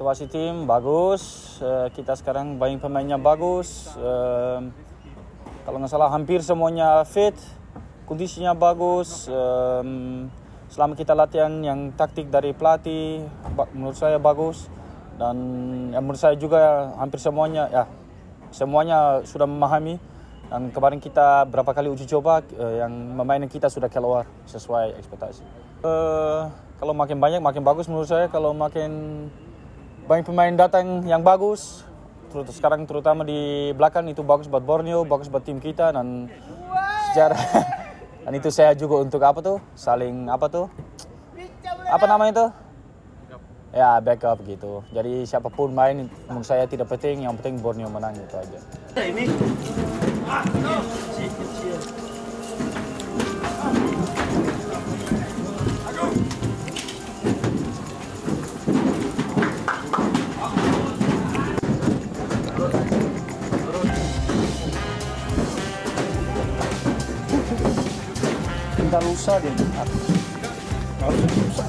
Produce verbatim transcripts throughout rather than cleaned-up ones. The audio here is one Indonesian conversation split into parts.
situasi tim bagus. Uh, kita sekarang banyak pemainnya bagus. Uh, kalau nggak salah hampir semuanya fit, kondisinya bagus. Um, selama kita latihan yang taktik dari pelatih, menurut saya bagus. Dan ya, menurut saya juga hampir semuanya ya semuanya sudah memahami. Dan kemarin kita berapa kali uji coba uh, yang pemain kita sudah keluar sesuai ekspektasi. Uh, kalau makin banyak makin bagus menurut saya. Kalau makin banyak pemain datang yang bagus, terus sekarang terutama di belakang itu bagus buat Borneo, bagus buat tim kita. Dan sejarah dan itu saya juga untuk apa tuh saling apa tuh apa namanya itu ya backup gitu. Jadi siapapun main menurut saya tidak penting, yang penting Borneo menang gitu aja. Ini ah, kecil, kecil. Tinggal lusa dia. Harus lusa.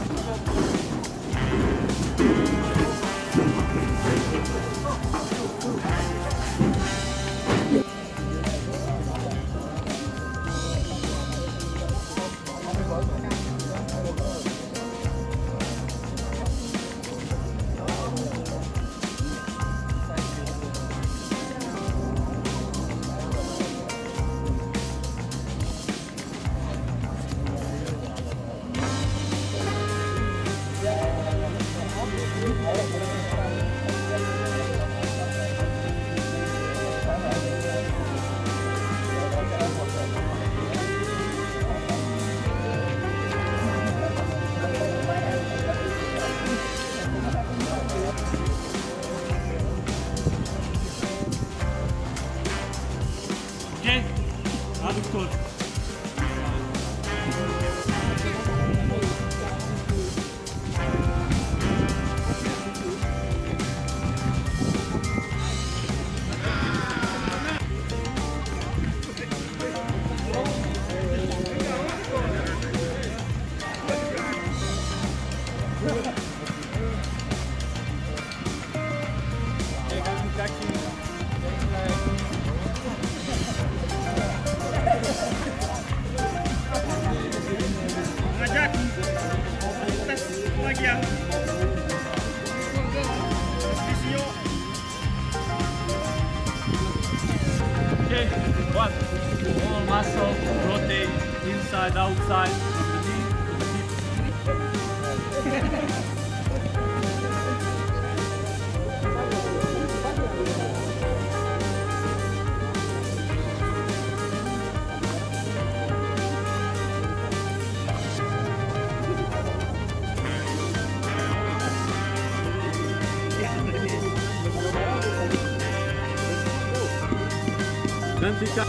Okay, alles gut. Okay, one. All muscle, rotate, inside, outside, nanti Kak.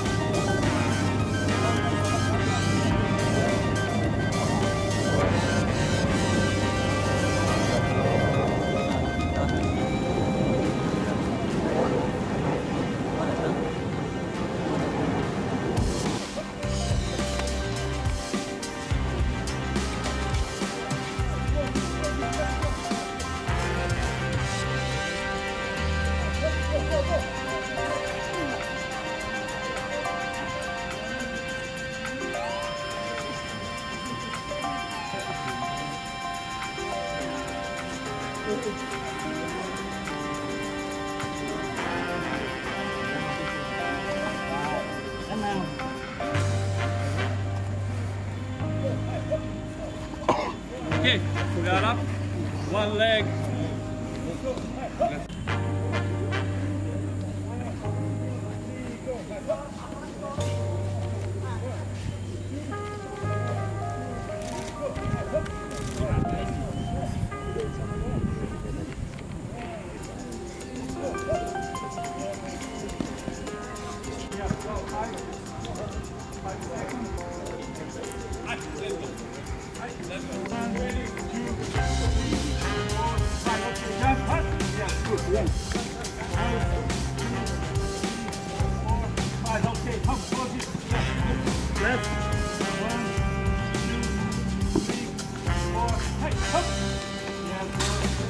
Okay, got up, one leg.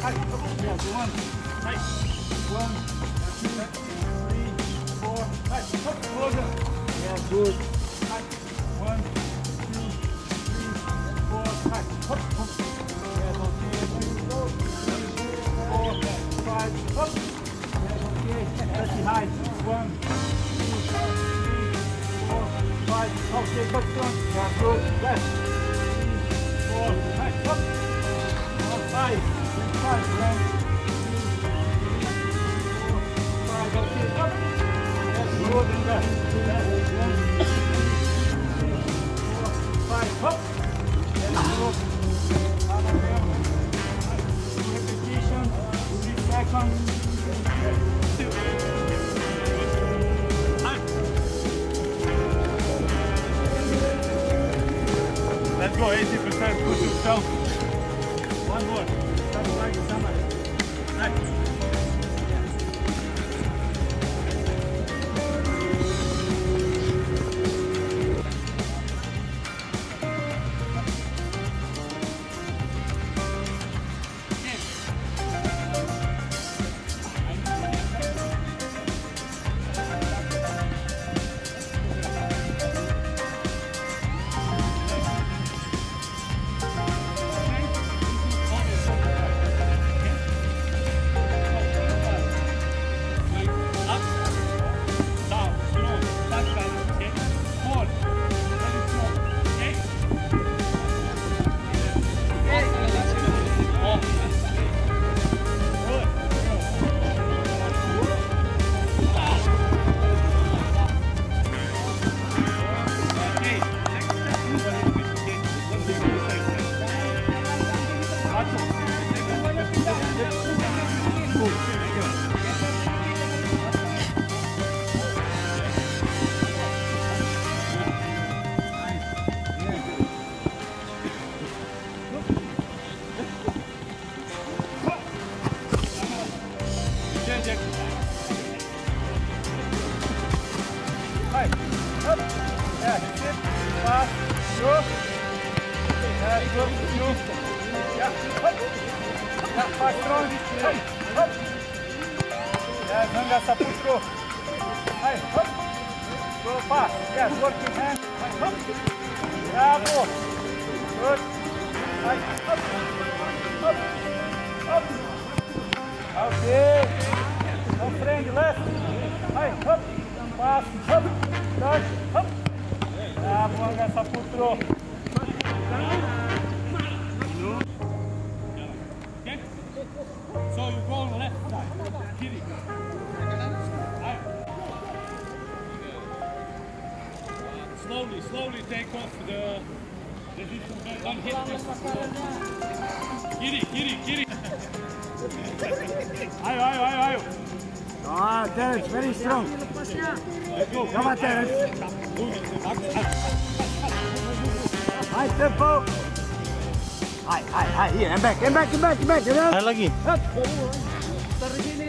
Hai. Yeah, one. Hai. One, two, three, four. Hai. Hop, closer. Yeah, good. Hai. One, two, three, four. Hai. Hop, hop. Yeah, okay. Three, four, five. Hop. Yeah, okay. That's the height. One, two, three, four, five. Okay, back front. Yeah, good. Left. Three, four. Hai. Hop. One, five. Five. One, two, three, four, five. Okay, up. Yes, good and left. Left. One, two, three, four, five. Up. Yes, good. Half of them. Two repetition. Three seconds. Two. Let's go. eighty percent. Push yourself. One more. Like summer. Nice. Hi. Up. Yeah, that's it. Fast. Go. Yeah, go. Go. Yeah. Up. Yeah, fast strong. Hey. Up. Yeah, Zanga Saputro. Hey. Up. Go fast. Yeah, working hand. Hey. Up. Bravo. Good. Hey. Up. Up. Up. Okay. No friend left. Hey. Up. Pass, hop, touch, hop. Bravo, Zanga Saputro. Okay. So you go on the left side. Kiri. Slowly, slowly take off the the hip. Don't hit this. Kiri, Kiri, Kiri. Ayo, ayo, ayo, ayo. Ah, Terence, very strong. Come on, Terence. High tempo. High, high, high. Here, and back, and back, and back, and back. Ada lagi. Up. Taruh sini.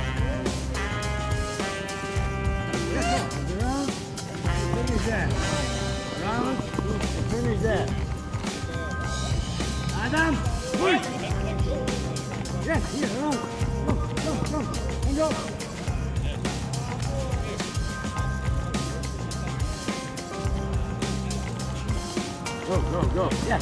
Around. Finish there. Around. Finish there. Adam. Push. Yes, here, around. Go, go, go. And go. Go, go, go. Yes.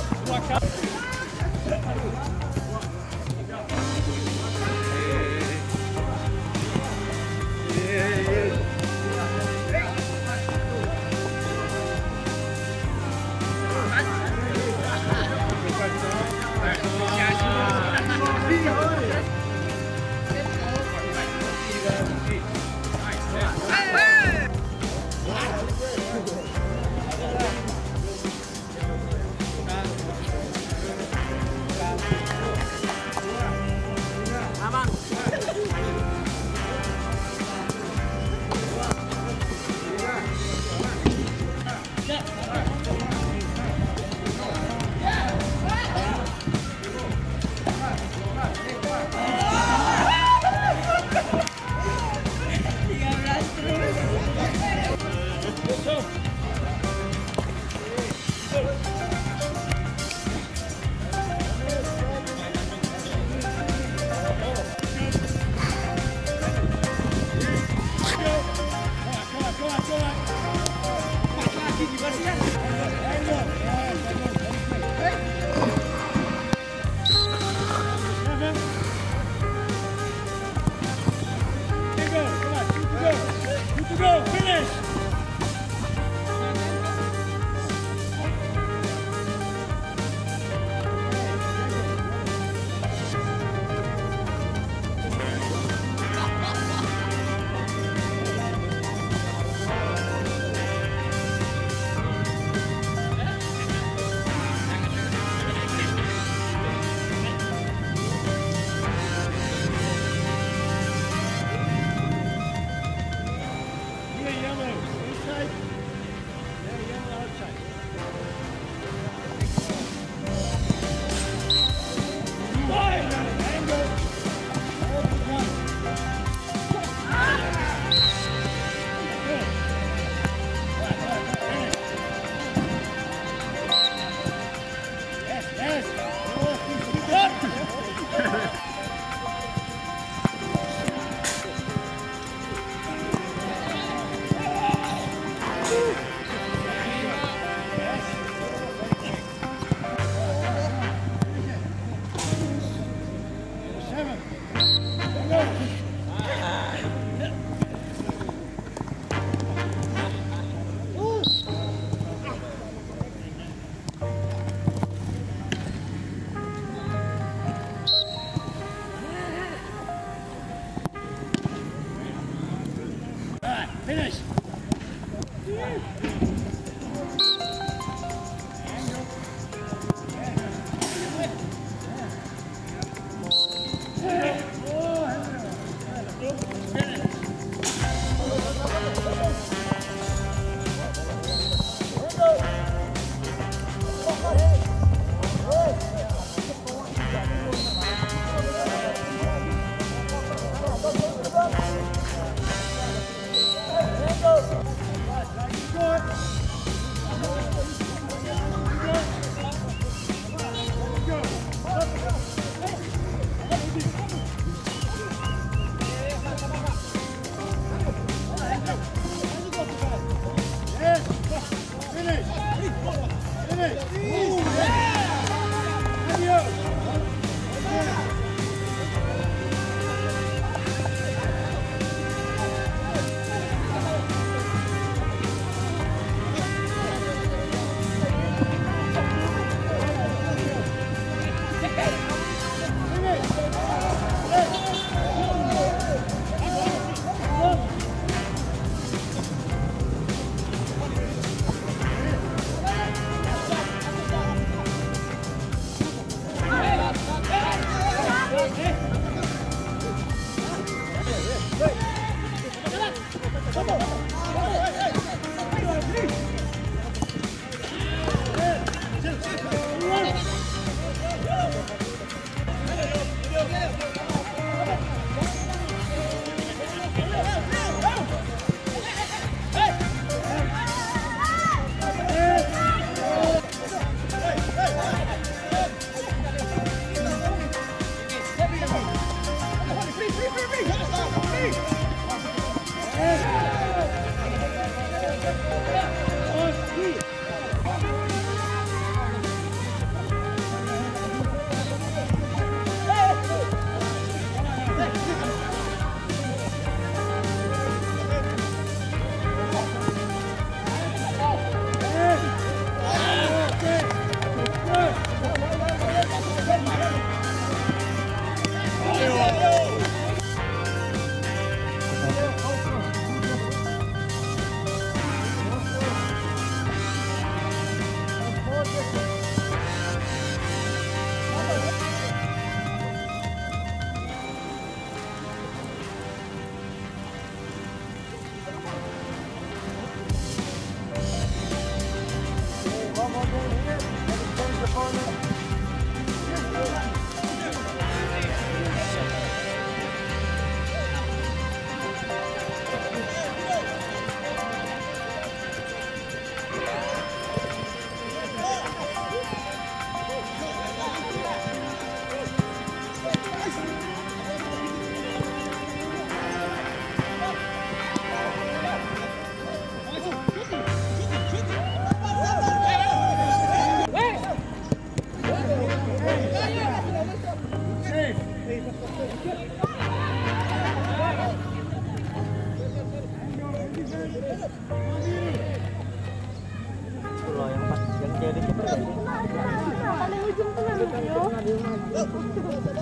Loh, yang pas yang jadi kiper. Paling ujung tengah, ayo.